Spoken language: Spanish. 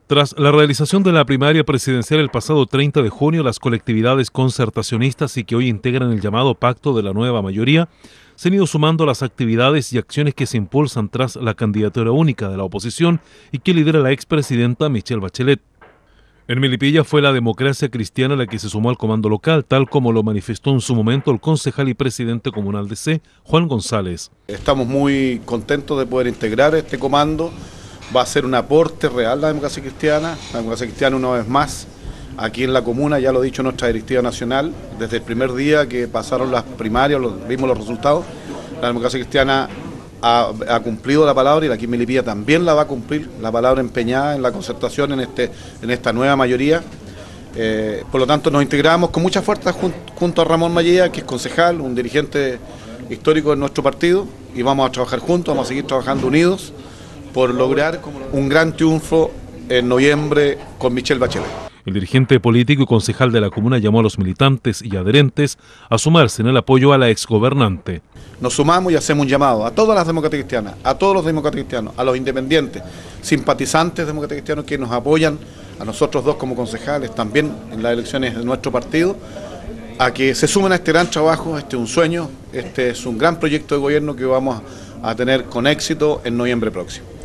Tras la realización de la primaria presidencial el pasado 30 de junio, las colectividades concertacionistas y que hoy integran el llamado Pacto de la Nueva Mayoría se han ido sumando a las actividades y acciones que se impulsan tras la candidatura única de la oposición y que lidera la expresidenta Michelle Bachelet. En Melipilla fue la Democracia Cristiana la que se sumó al comando local, tal como lo manifestó en su momento el concejal y presidente comunal de C, Juan González. Estamos muy contentos de poder integrar este comando. Va a ser un aporte real a la democracia cristiana. La democracia cristiana, una vez más, aquí en la comuna, ya lo ha dicho nuestra directiva nacional, desde el primer día que pasaron las primarias, vimos los resultados, la democracia cristiana ha cumplido la palabra y la aquí en Melipilla también la va a cumplir, la palabra empeñada en la concertación en esta nueva mayoría. Por lo tanto, nos integramos con mucha fuerza junto a Ramón Mallea, que es concejal, un dirigente histórico de nuestro partido, y vamos a trabajar juntos, vamos a seguir trabajando unidos por lograr un gran triunfo en noviembre con Michelle Bachelet. El dirigente político y concejal de la comuna llamó a los militantes y adherentes a sumarse en el apoyo a la exgobernante. Nos sumamos y hacemos un llamado a todas las demócratas cristianas, a todos los demócratas cristianos, a los independientes, simpatizantes demócratas cristianos que nos apoyan, a nosotros dos como concejales, también en las elecciones de nuestro partido, a que se sumen a este gran trabajo. Este es un sueño, este es un gran proyecto de gobierno que vamos a tener con éxito en noviembre próximo.